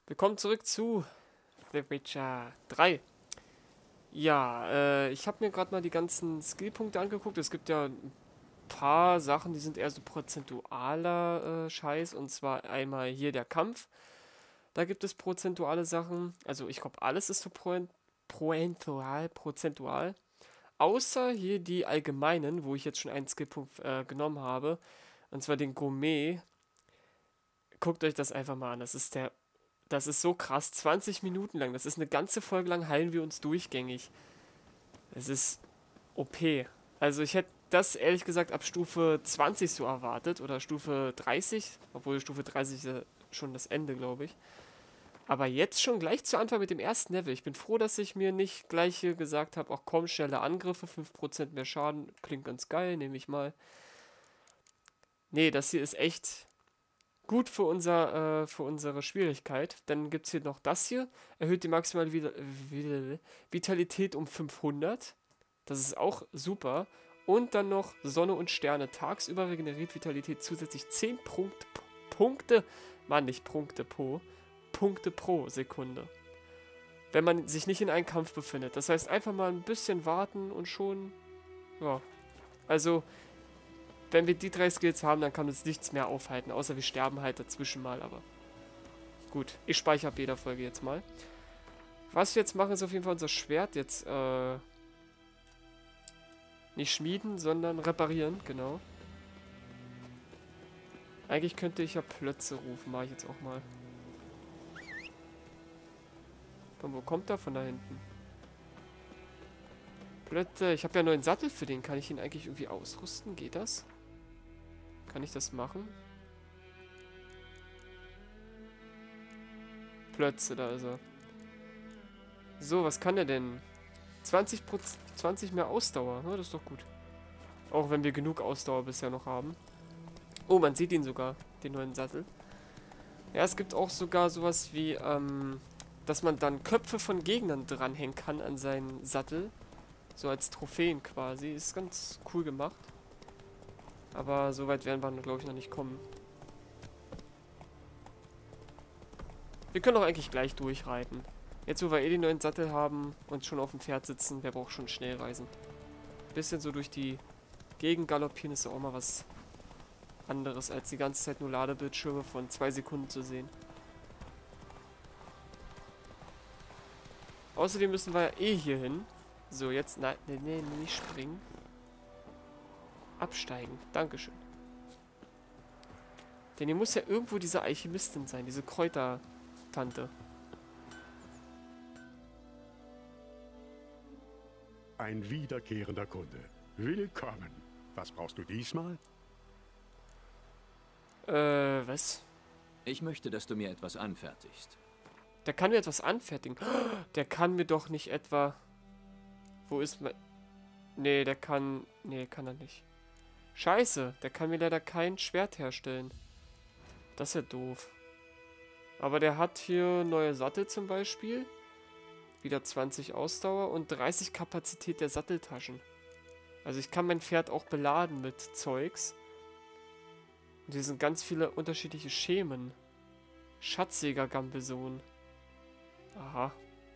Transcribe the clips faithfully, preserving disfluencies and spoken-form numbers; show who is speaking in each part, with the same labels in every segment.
Speaker 1: Willkommen zurück zu The Witcher drei. Ja, äh, ich habe mir gerade mal die ganzen Skillpunkte angeguckt. Es gibt ja ein paar Sachen, die sind eher so prozentualer äh, Scheiß. Und zwar einmal hier der Kampf. Da gibt es prozentuale Sachen. Also ich glaube, alles ist so proen- prozentual, prozentual. Außer hier die allgemeinen, wo ich jetzt schon einen Skillpunkt äh, genommen habe. Und zwar den Gourmet. Guckt euch das einfach mal an. Das ist der Das ist so krass. zwanzig Minuten lang. Das ist eine ganze Folge lang, heilen wir uns durchgängig. Es ist O P. Also ich hätte das ehrlich gesagt ab Stufe zwanzig so erwartet. Oder Stufe dreißig. Obwohl Stufe dreißig ist ja schon das Ende, glaube ich. Aber jetzt schon gleich zu Anfang mit dem ersten Level. Ich bin froh, dass ich mir nicht gleich hier gesagt habe, auch komm, schnelle Angriffe, fünf Prozent mehr Schaden. Klingt ganz geil, nehme ich mal. Nee, das hier ist echt gut für, unser, äh, für unsere Schwierigkeit. Dann gibt es hier noch das hier. Erhöht die maximale Vita Vita Vitalität um fünfhundert. Das ist auch super. Und dann noch Sonne und Sterne. Tagsüber regeneriert Vitalität zusätzlich zehn Punkt, Punkte. Mann, nicht Punkte pro. Punkte pro Sekunde. Wenn man sich nicht in einem Kampf befindet. Das heißt, einfach mal ein bisschen warten und schon. Ja. Also, wenn wir die drei Skills haben, dann kann uns nichts mehr aufhalten, außer wir sterben halt dazwischen mal, aber gut. Ich speichere ab jeder Folge jetzt mal. Was wir jetzt machen, ist auf jeden Fall unser Schwert jetzt, äh, nicht schmieden, sondern reparieren, genau. Eigentlich könnte ich ja Plötze rufen, mache ich jetzt auch mal. Von wo kommt er? Von da hinten. Plötze, ich habe ja einen neuen Sattel für den, kann ich ihn eigentlich irgendwie ausrüsten? Geht das? Kann ich das machen? Plötze, da ist er. So, was kann der denn? zwanzig Prozent, zwanzig mehr Ausdauer. Ja, das ist doch gut. Auch wenn wir genug Ausdauer bisher noch haben. Oh, man sieht ihn sogar, den neuen Sattel. Ja, es gibt auch sogar sowas wie, ähm, dass man dann Köpfe von Gegnern dranhängen kann an seinen Sattel. So als Trophäen quasi. Ist ganz cool gemacht. Aber so weit werden wir, glaube ich, noch nicht kommen. Wir können auch eigentlich gleich durchreiten. Jetzt, wo wir eh den neuen Sattel haben und schon auf dem Pferd sitzen, wer braucht schon schnell reisen? Bisschen so durch die Gegend galoppieren ist ja auch mal was anderes, als die ganze Zeit nur Ladebildschirme von zwei Sekunden zu sehen. Außerdem müssen wir ja eh hier hin. So, jetzt, nein, nee, nee, nicht springen. Absteigen, Dankeschön. Denn hier muss ja irgendwo diese Alchemistin sein, diese Kräutertante.
Speaker 2: Ein wiederkehrender Kunde. Willkommen. Was brauchst du diesmal?
Speaker 1: Äh, was?
Speaker 3: Ich möchte, dass du mir etwas anfertigst.
Speaker 1: Der kann mir etwas anfertigen. Der kann mir doch nicht etwa... Wo ist mein... Nee, der kann... Nee, kann er nicht. Scheiße, der kann mir leider kein Schwert herstellen. Das ist ja doof. Aber der hat hier neue Sattel zum Beispiel. Wieder zwanzig Ausdauer und dreißig Kapazität der Satteltaschen. Also ich kann mein Pferd auch beladen mit Zeugs. Und hier sind ganz viele unterschiedliche Schemen. Schatzjäger-Gambeson. Aha.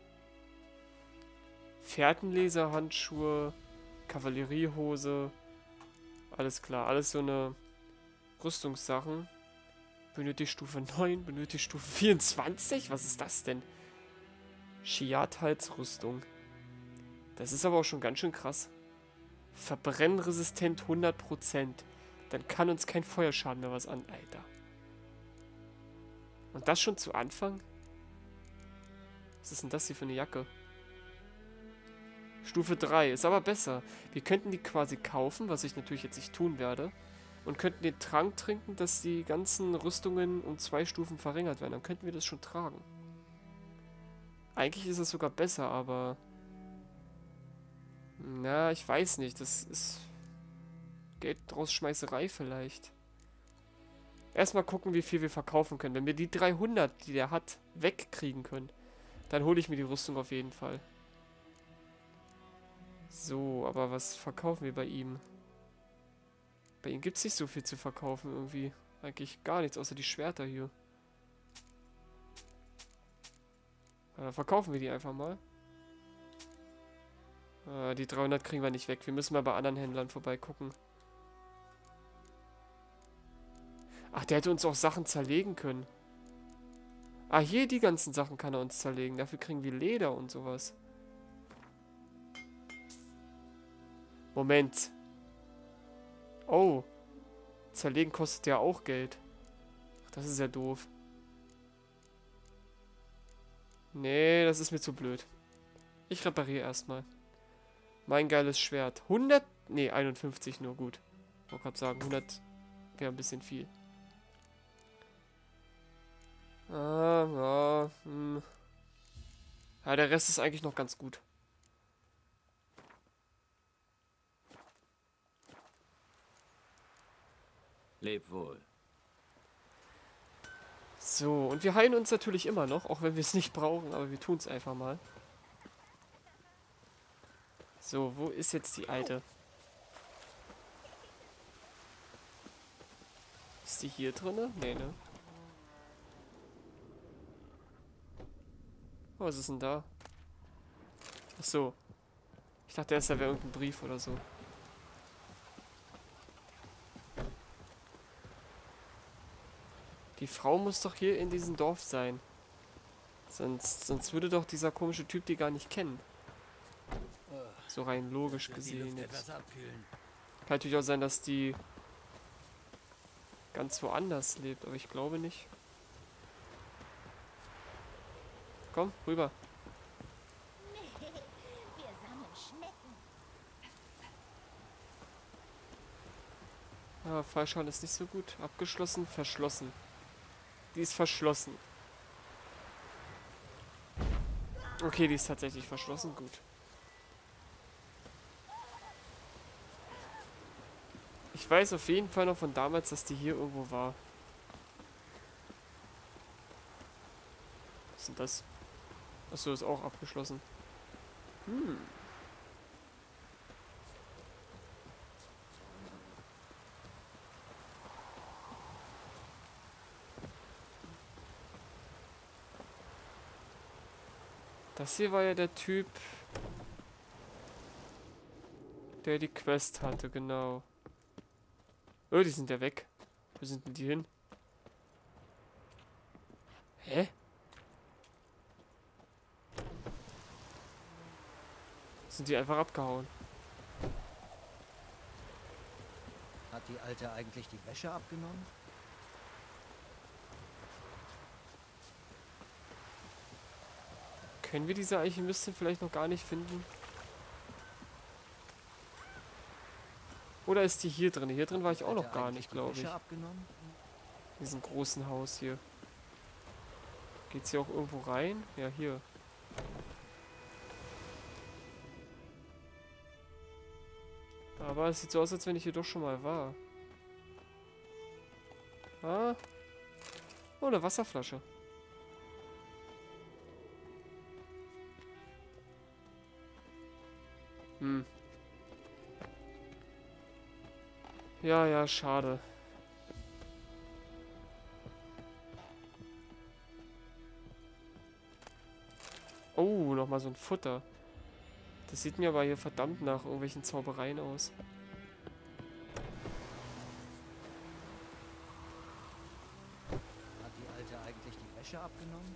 Speaker 1: Fährtenleser-Handschuhe. Kavalleriehose. Alles klar, alles so eine Rüstungssachen. Benötigt Stufe neun, benötigt Stufe vierundzwanzig? Was ist das denn? Shiat-Halsrüstung. Das ist aber auch schon ganz schön krass. Verbrennresistent hundert Prozent. Dann kann uns kein Feuerschaden mehr was an. Alter. Und das schon zu Anfang? Was ist denn das hier für eine Jacke? Stufe drei. Ist aber besser. Wir könnten die quasi kaufen, was ich natürlich jetzt nicht tun werde. Und könnten den Trank trinken, dass die ganzen Rüstungen um zwei Stufen verringert werden. Dann könnten wir das schon tragen. Eigentlich ist es sogar besser, aber... Na, ich weiß nicht. Das ist... Geld draus Schmeißerei vielleicht. Erstmal gucken, wie viel wir verkaufen können. Wenn wir die dreihundert, die der hat, wegkriegen können, dann hole ich mir die Rüstung auf jeden Fall. So, aber was verkaufen wir bei ihm? Bei ihm gibt es nicht so viel zu verkaufen irgendwie. Eigentlich gar nichts, außer die Schwerter hier. Äh, verkaufen wir die einfach mal. Äh, die dreihundert kriegen wir nicht weg. Wir müssen mal bei anderen Händlern vorbeigucken. Ach, der hätte uns auch Sachen zerlegen können. Ah, hier die ganzen Sachen kann er uns zerlegen. Dafür kriegen wir Leder und sowas. Moment. Oh. Zerlegen kostet ja auch Geld. Ach, das ist ja doof. Nee, das ist mir zu blöd. Ich repariere erstmal. Mein geiles Schwert. hundert? Nee, einundfünfzig nur. Gut. Ich wollte gerade sagen, hundert wäre ein bisschen viel. Ah, ja, hm. Ja, der Rest ist eigentlich noch ganz gut.
Speaker 3: Leb wohl.
Speaker 1: So, und wir heilen uns natürlich immer noch, auch wenn wir es nicht brauchen, aber wir tun es einfach mal. So, wo ist jetzt die Alte? Ist die hier drinne? Nee, ne? Oh, was ist denn da? Ach so. Ich dachte erst, da wäre irgendein Brief oder so. Die Frau muss doch hier in diesem Dorf sein. Sonst, sonst würde doch dieser komische Typ die gar nicht kennen. So rein logisch gesehen jetzt. Kann natürlich auch sein, dass die ganz woanders lebt, aber ich glaube nicht. Komm, rüber.
Speaker 4: Wir sammeln Schnecken.
Speaker 1: Ah, Fallschale ist nicht so gut. Abgeschlossen, verschlossen. Die ist verschlossen. Okay, die ist tatsächlich verschlossen. Gut. Ich weiß auf jeden Fall noch von damals, dass die hier irgendwo war. Was ist denn das? Achso, ist auch abgeschlossen. Hm. Das hier war ja der Typ, der die Quest hatte, genau. Oh, die sind ja weg. Wo sind denn die hin? Hä? Sind die einfach abgehauen?
Speaker 5: Hat die Alte eigentlich die Wäsche abgenommen?
Speaker 1: Können wir diese Alchemistin vielleicht noch gar nicht finden? Oder ist die hier drin? Hier drin war ich auch noch gar nicht, glaube ich. In diesem großen Haus hier. Geht's hier auch irgendwo rein? Ja, hier. Aber es sieht so aus, als wenn ich hier doch schon mal war. Ah. Oh, eine Wasserflasche. Hm. Ja, ja, schade. Oh, nochmal so ein Futter. Das sieht mir aber hier verdammt nach irgendwelchen Zaubereien aus.
Speaker 5: Hat die Alte eigentlich die Wäsche abgenommen?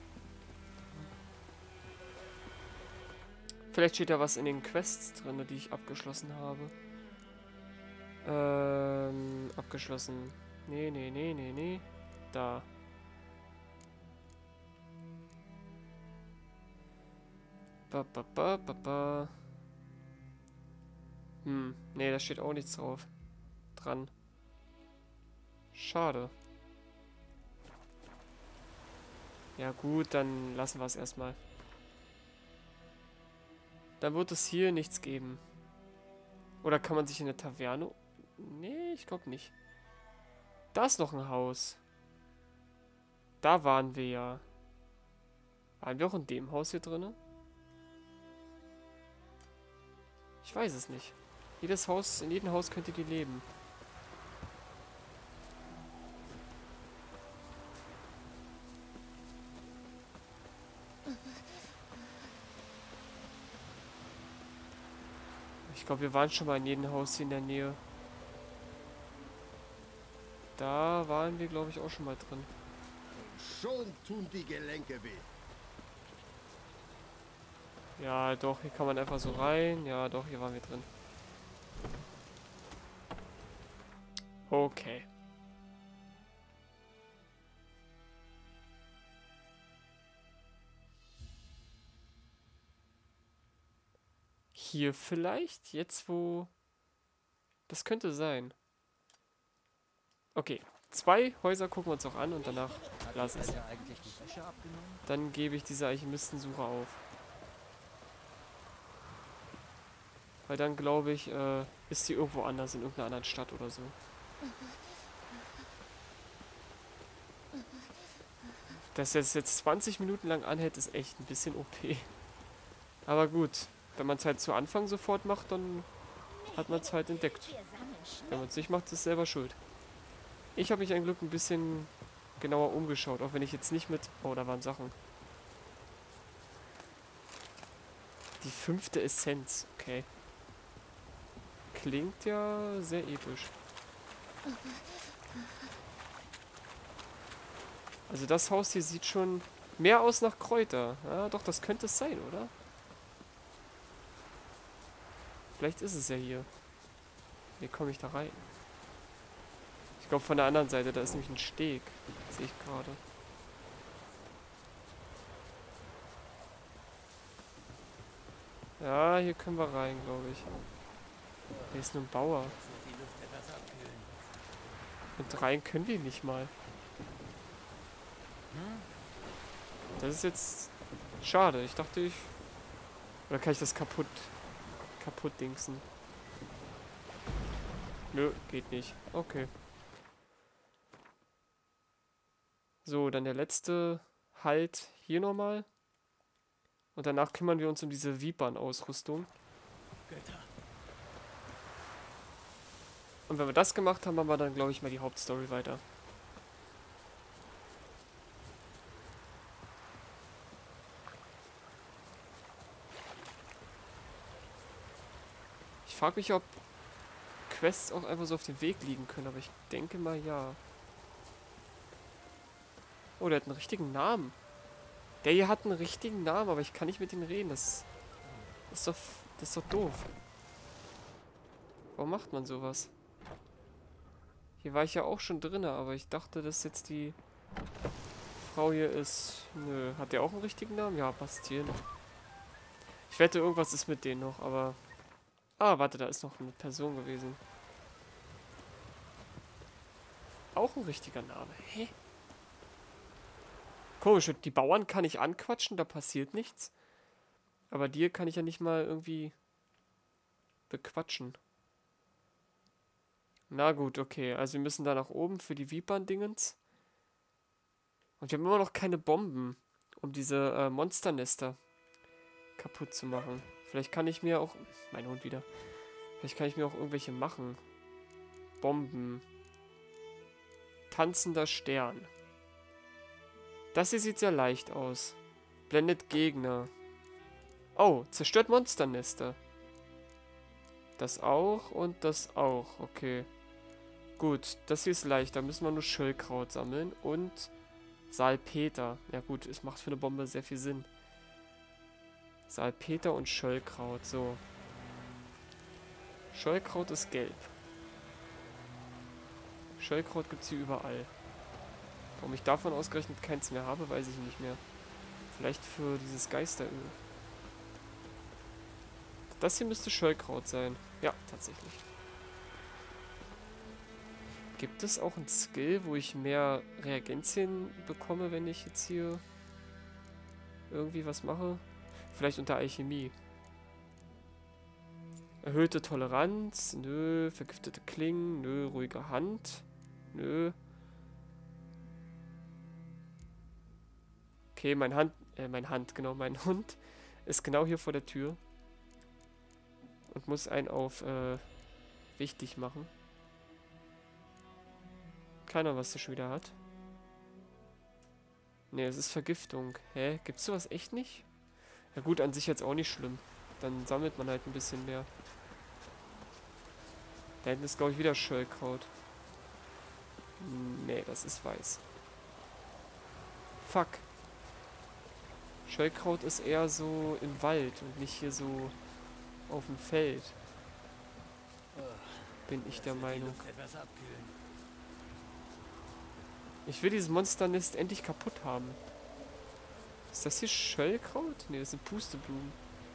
Speaker 1: Vielleicht steht da was in den Quests drin, die ich abgeschlossen habe. Ähm, abgeschlossen. Nee, nee, nee, nee, nee. Da. Ba, ba, ba, ba, ba. Hm, nee, da steht auch nichts drauf. Dran. Schade. Ja gut, dann lassen wir es erstmal. Dann wird es hier nichts geben. Oder kann man sich in der Taverne... Nee, ich glaube nicht. Da ist noch ein Haus. Da waren wir ja. Waren wir auch in dem Haus hier drin? Ich weiß es nicht. Jedes Haus, in jedem Haus könnte die leben. Ich glaube, wir waren schon mal in jedem Haus hier in der Nähe. Da waren wir, glaube ich, auch schon mal drin.
Speaker 6: Schon tun die Gelenke weh.
Speaker 1: Ja, doch, hier kann man einfach so rein. Ja, doch, hier waren wir drin. Okay. Hier vielleicht? Jetzt wo... Das könnte sein. Okay. Zwei Häuser gucken wir uns auch an und danach
Speaker 5: Hat
Speaker 1: lass
Speaker 5: die
Speaker 1: es.
Speaker 5: Alte eigentlich die Wäsche abgenommen?
Speaker 1: Dann gebe ich diese Alchemistensuche auf. Weil dann glaube ich, äh, ist sie irgendwo anders, in irgendeiner anderen Stadt oder so. Dass es jetzt zwanzig Minuten lang anhält, ist echt ein bisschen O P. Aber gut, wenn man es halt zu Anfang sofort macht, dann hat man es halt entdeckt.
Speaker 4: Wir sammeln Schnecken.
Speaker 1: Wenn man es nicht macht, ist es selber schuld. Ich habe mich ein Glück ein bisschen genauer umgeschaut, auch wenn ich jetzt nicht mit... Oh, da waren Sachen. Die fünfte Essenz, okay. Klingt ja sehr episch. Also das Haus hier sieht schon mehr aus nach Kräuter. Ja, doch, das könnte es sein, oder? Vielleicht ist es ja hier. Wie komme ich da rein? Ich glaube von der anderen Seite, da ist nämlich ein Steg. Sehe ich gerade. Ja, hier können wir rein, glaube ich. Hier ist nur ein Bauer. Und rein können wir nicht mal. Das ist jetzt schade. Ich dachte, ich... Oder kann ich das kaputt... kaputt dingsen? Nö, geht nicht. Okay. So, dann der letzte Halt hier nochmal. Und danach kümmern wir uns um diese Vipern-Ausrüstung. Und wenn wir das gemacht haben, haben wir dann, glaube ich, mal die Hauptstory weiter. Ich frage mich, ob Quests auch einfach so auf dem Weg liegen können, aber ich denke mal ja. Oh, der hat einen richtigen Namen. Der hier hat einen richtigen Namen, aber ich kann nicht mit ihm reden. Das, das, ist, doch, das ist doch doof. Warum macht man sowas? Hier war ich ja auch schon drin, aber ich dachte, dass jetzt die Frau hier ist. Nö, hat der auch einen richtigen Namen? Ja, Bastien. Ich wette, irgendwas ist mit denen noch, aber... Ah, warte, da ist noch eine Person gewesen. Auch ein richtiger Name. Hä? Komisch, die Bauern kann ich anquatschen, da passiert nichts. Aber dir kann ich ja nicht mal irgendwie bequatschen. Na gut, okay. Also wir müssen da nach oben für die Vipern-Dingens. Und wir haben immer noch keine Bomben, um diese äh, Monsternester kaputt zu machen. Vielleicht kann ich mir auch... Mein Hund wieder. Vielleicht kann ich mir auch irgendwelche machen. Bomben. Tanzender Stern. Das hier sieht sehr leicht aus. Blendet Gegner. Oh, zerstört Monsternester. Das auch und das auch. Okay. Gut, das hier ist leicht. Da müssen wir nur Schöllkraut sammeln. Und Salpeter. Ja gut, es macht für eine Bombe sehr viel Sinn. Salpeter und Schöllkraut. So. Schöllkraut ist gelb. Schöllkraut gibt es hier überall. Warum ich davon ausgerechnet keins mehr habe, weiß ich nicht mehr. Vielleicht für dieses Geisteröl. Das hier müsste Schöllkraut sein. Ja, tatsächlich. Gibt es auch ein Skill, wo ich mehr Reagenzien bekomme, wenn ich jetzt hier irgendwie was mache? Vielleicht unter Alchemie. Erhöhte Toleranz. Nö. Vergiftete Klingen. Nö. Ruhige Hand. Nö. Okay, mein Hand, äh, mein Hand, genau, mein Hund ist genau hier vor der Tür. Und muss einen auf, äh, wichtig machen. Keiner, was der schon wieder hat. Ne, es ist Vergiftung. Hä? Gibt's sowas echt nicht? Ja gut, an sich jetzt auch nicht schlimm. Dann sammelt man halt ein bisschen mehr. Da hinten ist, glaube ich, wieder Schöllkraut. Nee, das ist weiß. Fuck. Schöllkraut ist eher so im Wald und nicht hier so auf dem Feld. Bin ich der Meinung.
Speaker 5: Etwas abkühlen.
Speaker 1: Ich will dieses Monsternest endlich kaputt haben. Ist das hier Schöllkraut? Ne, das sind Pusteblumen.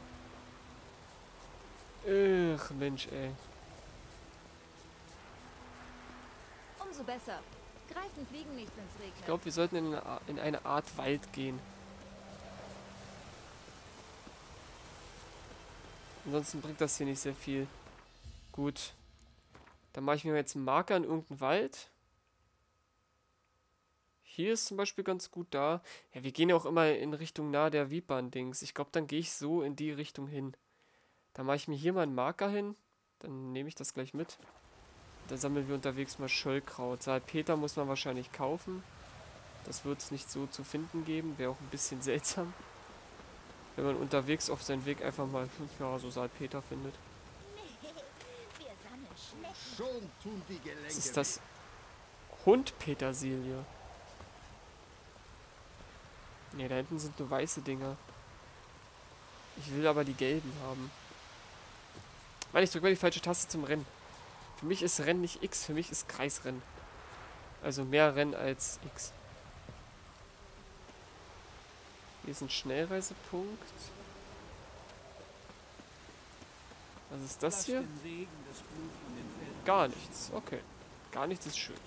Speaker 1: Ugh, Mensch, ey.
Speaker 4: Umso besser. Greifen fliegen nicht, wenn es regnet.
Speaker 1: Ich glaube, wir sollten in eine, Ar- in eine Art Wald gehen. Ansonsten bringt das hier nicht sehr viel. Gut. Dann mache ich mir jetzt einen Marker in irgendeinen Wald. Hier ist zum Beispiel ganz gut da. Ja, wir gehen ja auch immer in Richtung nahe der Vipern-Dings. Ich glaube, dann gehe ich so in die Richtung hin. Dann mache ich mir hier mal einen Marker hin. Dann nehme ich das gleich mit. Dann sammeln wir unterwegs mal Schöllkraut. Salpeter muss man wahrscheinlich kaufen. Das wird es nicht so zu finden geben. Wäre auch ein bisschen seltsam. Wenn man unterwegs auf seinem Weg einfach mal, ja, so Salpeter findet.
Speaker 4: Wir sammeln Schnecken.
Speaker 6: Schon tun die Gelenke
Speaker 1: Was ist
Speaker 6: weh.
Speaker 1: das? Hundpetersilie. Ne, da hinten sind nur weiße Dinger. Ich will aber die gelben haben. Weil ich drücke mal die falsche Taste zum Rennen. Für mich ist Rennen nicht X, für mich ist Kreisrennen. Also mehr Rennen als X. Hier ist ein Schnellreisepunkt. Was ist das hier? Gar nichts. Okay. Gar nichts ist schön.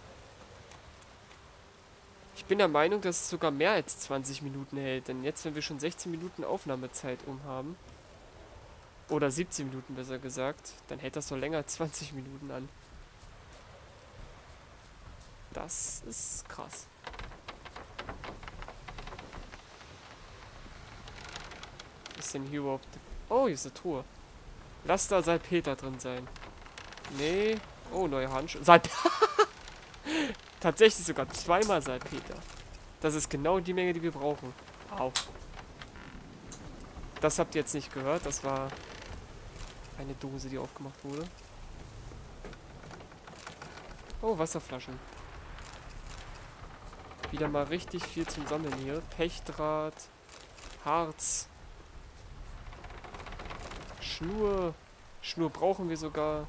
Speaker 1: Ich bin der Meinung, dass es sogar mehr als zwanzig Minuten hält. Denn jetzt, wenn wir schon sechzehn Minuten Aufnahmezeit um haben, oder siebzehn Minuten besser gesagt, dann hält das doch länger als zwanzig Minuten an. Das ist krass. Was ist denn hier überhaupt? Oh, hier ist eine Truhe. Lass da Salpeter drin sein. Nee. Oh, neue Handschuhe. Salpeter. Tatsächlich sogar zweimal Salpeter. Das ist genau die Menge, die wir brauchen. Au. Das habt ihr jetzt nicht gehört. Das war eine Dose, die aufgemacht wurde. Oh, Wasserflaschen. Wieder mal richtig viel zum Sammeln hier. Pechdraht. Harz. Schnur. Schnur brauchen wir sogar.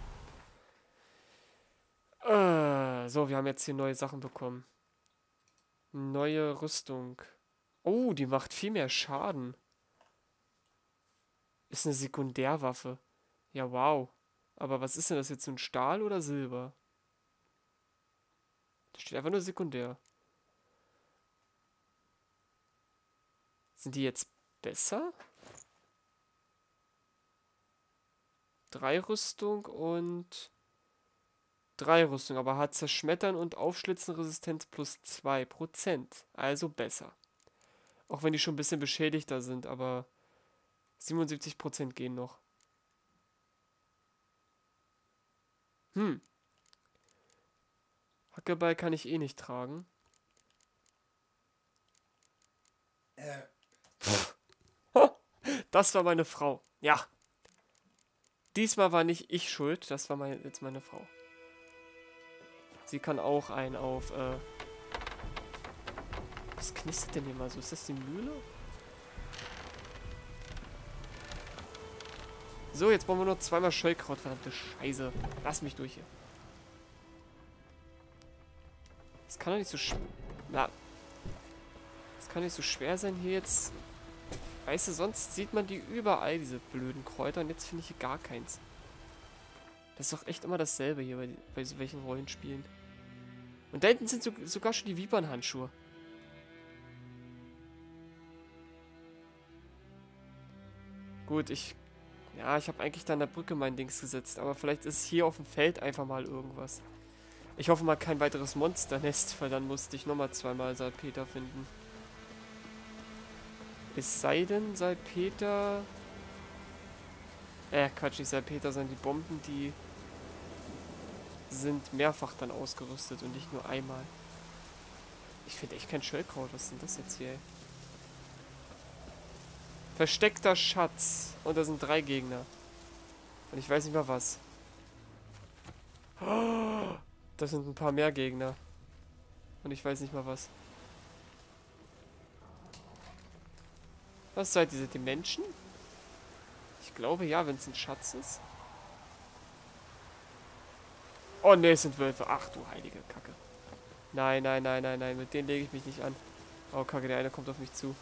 Speaker 1: Äh, so, wir haben jetzt hier neue Sachen bekommen. Neue Rüstung. Oh, die macht viel mehr Schaden. Ist eine Sekundärwaffe. Ja, wow. Aber was ist denn das jetzt? So ein Stahl oder Silber? Da steht einfach nur sekundär. Sind die jetzt besser? Drei Rüstung und drei Rüstung, aber hat Zerschmettern und Aufschlitzen Resistenz plus zwei Prozent. Also besser. Auch wenn die schon ein bisschen beschädigter sind, aber siebenundsiebzig Prozent gehen noch. Hm. Hackeball kann ich eh nicht tragen.
Speaker 6: Äh,
Speaker 1: Das war meine Frau. Ja. Diesmal war nicht ich schuld, das war mein, jetzt meine Frau. Sie kann auch einen auf, äh... Was knistert denn hier mal so? Ist das die Mühle? So, jetzt brauchen wir nur zweimal Schöllkraut, verdammte Scheiße. Lass mich durch hier. Das kann doch nicht so sch... Na. Das kann nicht so schwer sein, hier jetzt... Weißt du, sonst sieht man die überall, diese blöden Kräuter. Und jetzt finde ich hier gar keins. Das ist doch echt immer dasselbe hier bei, bei so welchen Rollenspielen. Und da hinten sind so, sogar schon die Vipern-Handschuhe. Gut, ich... Ja, ich habe eigentlich da an der Brücke mein Dings gesetzt. Aber vielleicht ist hier auf dem Feld einfach mal irgendwas. Ich hoffe mal kein weiteres Monsternest, weil dann musste ich nochmal zweimal Salpeter finden. Es sei denn, Salpeter... Äh, Quatsch, nicht Salpeter, sondern die Bomben, die sind mehrfach dann ausgerüstet und nicht nur einmal. Ich finde echt kein Schöllkraut. Was ist denn das jetzt hier, ey? Versteckter Schatz. Und da sind drei Gegner. Und ich weiß nicht mal was. Oh, das sind ein paar mehr Gegner. Und ich weiß nicht mal was. Was seid ihr? Seid ihr Menschen? Ich glaube ja, wenn es ein Schatz ist. Oh ne, es sind Wölfe. Ach du heilige Kacke. Nein, nein, nein, nein, nein. Mit denen lege ich mich nicht an. Oh Kacke, der eine kommt auf mich zu.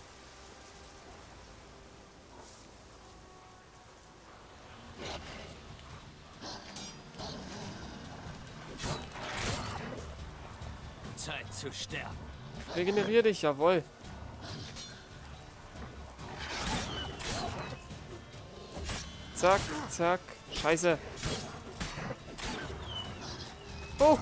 Speaker 3: Zeit zu sterben.
Speaker 1: Regenerier dich, jawohl. Zack, zack. Scheiße. Oh.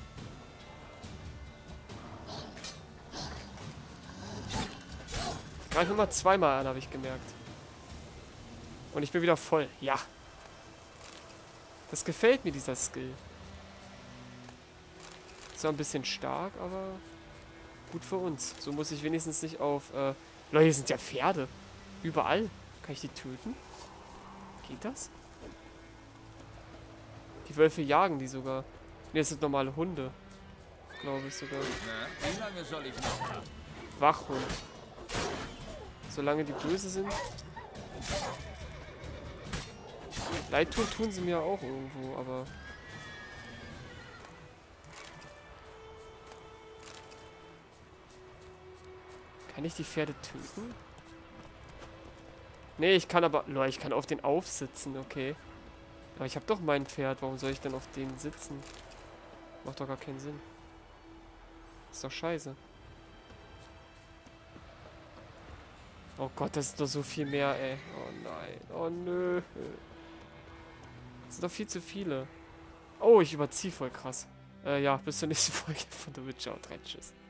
Speaker 1: Greif immer zweimal an, habe ich gemerkt. Und ich bin wieder voll. Ja. Das gefällt mir, dieser Skill. Zwar ein bisschen stark, aber gut für uns. So muss ich wenigstens nicht auf... Äh Leute, hier sind ja Pferde. Überall. Kann ich die töten? Geht das? Die Wölfe jagen die sogar. Ne, das sind normale Hunde. Glaube ich sogar.
Speaker 3: Na, wie lange soll ich noch haben?
Speaker 1: Wachhund. Solange die böse sind. Leid tun, tun sie mir auch irgendwo, aber... Kann ich die Pferde töten? Nee, ich kann aber... Leute, ich kann auf den aufsitzen, okay. Aber ich habe doch mein Pferd. Warum soll ich denn auf den sitzen? Macht doch gar keinen Sinn. Ist doch scheiße. Oh Gott, das ist doch so viel mehr, ey. Oh nein. Oh nö. Das sind doch viel zu viele. Oh, ich überziehe voll krass. Äh, ja, bis zur nächsten Folge von The Witcher. Und rein, tschüss.